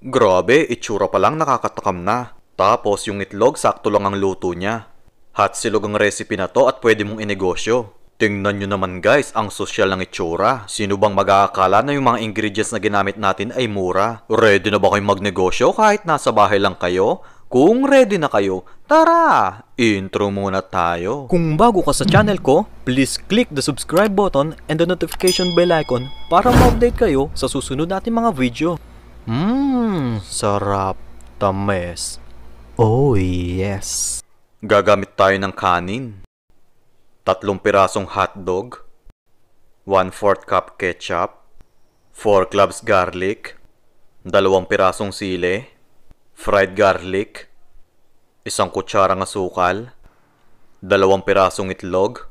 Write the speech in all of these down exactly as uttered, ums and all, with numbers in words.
Grabe, itsura pa lang nakakatakam na. Tapos yung itlog sakto lang ang luto niya. Hot silog ang recipe na to at pwede mong inegosyo. Tingnan nyo naman guys, ang sosyal ng itsura. Sino bang mag-aakala na yung mga ingredients na ginamit natin ay mura? Ready na ba kayong magnegosyo kahit nasa bahay lang kayo? Kung ready na kayo, tara! Intro muna tayo. Kung bago ka sa channel ko, please click the subscribe button and the notification bell icon para ma-update kayo sa susunod nating mga video. Mmm, sarap. Tamis. Oh yes. Gagamit tayo ng kanin. Tatlong pirasong hotdog, one fourth cup ketchup, four cloves garlic, dalawang pirasong sili, fried garlic, isang kutsarang asukal, dalawang pirasong itlog,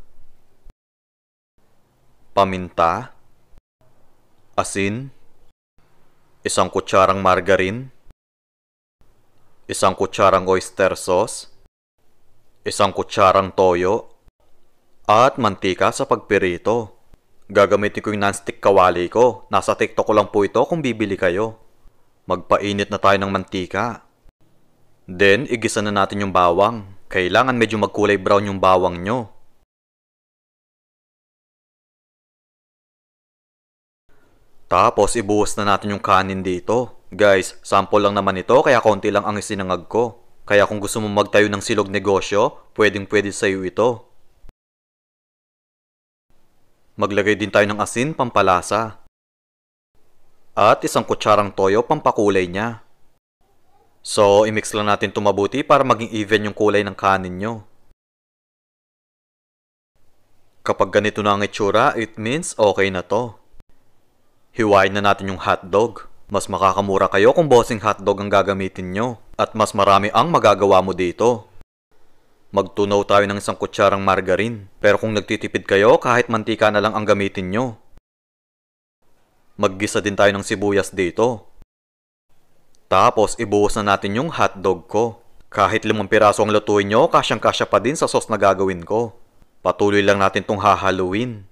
paminta, asin, isang kutsarang margarine, isang kutsarang oyster sauce, isang kutsarang toyo, at mantika sa pagpirito. Gagamitin ko yung non-stick kawali ko. Nasa TikTok ko lang po ito kung bibili kayo. Magpainit na tayo ng mantika. Then, igisa na natin yung bawang. Kailangan medyo magkulay brown yung bawang nyo. Tapos, ibuhos na natin yung kanin dito. Guys, sample lang naman ito kaya konti lang ang isinangag ko. Kaya kung gusto mong magtayo ng silog negosyo, pwedeng pwede sa'yo ito. Maglagay din tayo ng asin pampalasa. At isang kutsarang toyo pampakulay niya. So, imix lang natin ito mabuti para maging even yung kulay ng kanin nyo. Kapag ganito na ang itsura, it means okay na to. Hiwain na natin yung hotdog. Mas makakamura kayo kung bossing hotdog ang gagamitin nyo. At mas marami ang magagawa mo dito. Magtunaw tayo ng isang kutsarang margarine. Pero kung nagtitipid kayo, kahit mantika na lang ang gamitin nyo. Maggisa din tayo ng sibuyas dito. Tapos, ibuhos na natin yung hotdog ko. Kahit limang piraso ang lutuin nyo, kasyang-kasya pa din sa sauce na gagawin ko. Patuloy lang natin tong hahaluin.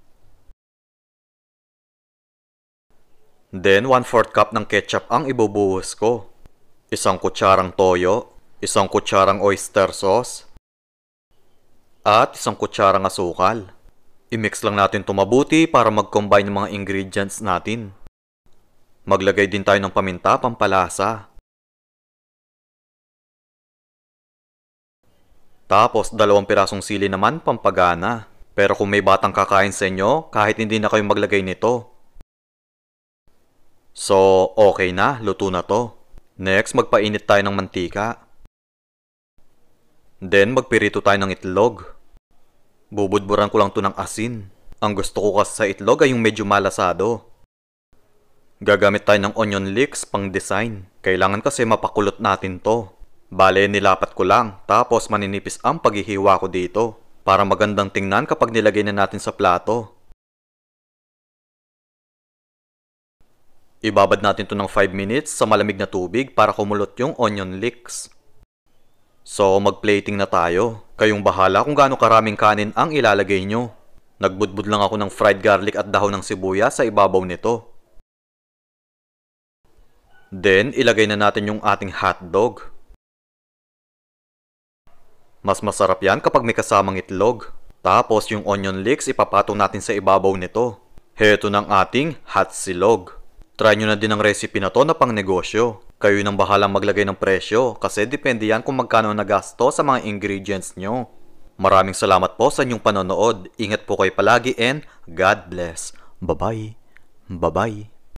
Then, one fourth cup ng ketchup ang ibubuhos ko. Isang kutsarang toyo, isang kutsarang oyster sauce, at isang kutsarang asukal. I-mix lang natin ito mabuti para mag-combine yung mga ingredients natin. Maglagay din tayo ng paminta pampalasa. Tapos dalawang pirasong sili naman pampagana. Pero kung may batang kakain sa inyo, kahit hindi na kayo maglagay nito. So, okay na, luto na to. Next, magpainit tayo ng mantika. Then, magpirito tayo ng itlog. Bubudburan ko lang to ng asin. Ang gusto ko kasi sa itlog ay yung medyo malasado. Gagamit tayo ng onion leeks pang design. Kailangan kasi mapakulot natin to. Bale, nilapat ko lang. Tapos maninipis ang paghihiwa ko dito. Para magandang tingnan kapag nilagay na natin sa plato. Ibabad natin to ng five minutes sa malamig na tubig para kumulot yung onion leeks. So, mag-plating na tayo. Kayong bahala kung gaano karaming kanin ang ilalagay nyo. Nagbudbud lang ako ng fried garlic at dahon ng sibuyas sa ibabaw nito. Then, ilagay na natin yung ating hotdog. Mas masarap yan kapag may kasamang itlog. Tapos, yung onion leeks ipapatong natin sa ibabaw nito. Heto ng ating hot silog. Try nyo na din ang recipe na to na pang negosyo. Kayo nang bahalang maglagay ng presyo kasi depende yan kung magkano nagasto sa mga ingredients nyo. Maraming salamat po sa inyong panonood. Ingat po kayo palagi and God bless. Bye-bye. Bye-bye.